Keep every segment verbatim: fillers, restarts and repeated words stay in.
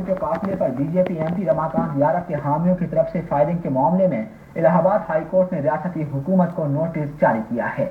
کے قافلے پر B J P M P Ramakant یارک کے حامیوں کی طرف سے فائرنگ کے معاملے میں الہ آباد ہائی کورٹ نے ریاستی حکومت کو نوٹس جاری کیا ہے۔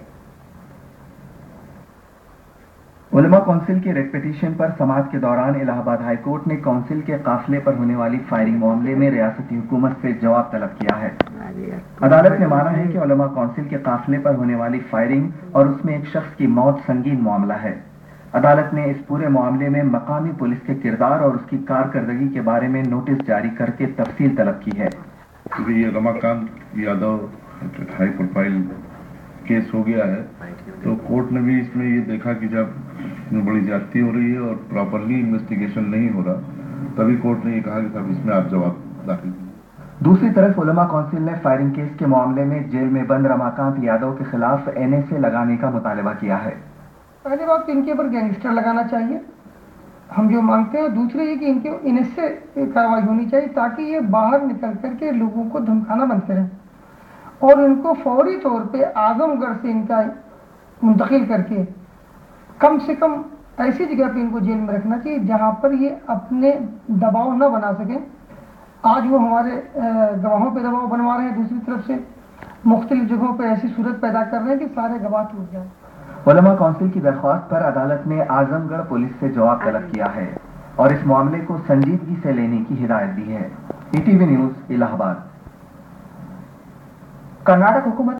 علماء کونسل کی ریٹ پٹیشن پر سماعت کے دوران الہ آباد ہائی کورٹ نے کونسل کے قافلے پر ہونے والی فائرنگ معاملے میں ریاستی حکومت سے جواب طلب کیا ہے۔ عدالت نے مانا ہے کہ علماء کونسل کے قافلے پر ہونے والی فائرنگ اور اس میں ایک شخص کی موت سنگین معاملہ ہے۔ عدالت نے اس پورے معاملے میں مقامی پولیس کے کردار اور اس کی کارکردگی کے بارے میں نوٹس جاری کر کے تفصیل طلب کی ہے۔ یہ Ramakant Yadav high profile case ہو گیا ہے، تو کورٹ نے بھی اس میں یہ دیکھا کہ جب بڑی زیادتی ہو رہی ہے اور پراپرلی انویسٹیگیشن نہیں ہو رہا، تبھی کورٹ نے یہ کہا کہ صاحب اس میں آپ جواب داخل کیجیے۔ دوسری طرف علماء کونسل نے فائرنگ کیس کے معاملے میں جیل میں بند رماکانت یادو کے خلاف این ایس اے لگانے کا مطالبہ کیا ہے۔ پہلی بات تو ان کے اوپر گینگسٹر لگانا چاہیے، ہم جو مانگتے ہیں۔ دوسرے یہ کہ ان کے ان سے کارروائی ہونی چاہیے تاکہ یہ باہر نکل کر کے لوگوں کو دھمکانا بند کریں، اور ان کو فوری طور پہ اعظم گڑھ سے ان کا منتقل کر کے کم سے کم ایسی جگہ پہ ان کو جیل میں رکھنا چاہیے جہاں پر یہ اپنے دباؤ نہ بنا سکیں۔ آج وہ ہمارے گواہوں پہ دباؤ بنوا رہے ہیں، دوسری طرف سے مختلف جگہوں پہ ایسی صورت پیدا کر رہے ہیں کہ سارے گواہ ٹوٹ جائیں۔ علماء کونسل کی درخواست پر عدالت نے اعظم گڑھ پولیس سے جواب طلب کیا ہے اور اس معاملے کو سنجیدگی سے لینے کی ہدایت دی ہے۔ ای ٹی وی نیوز الہ آباد۔ کرناٹک حکومت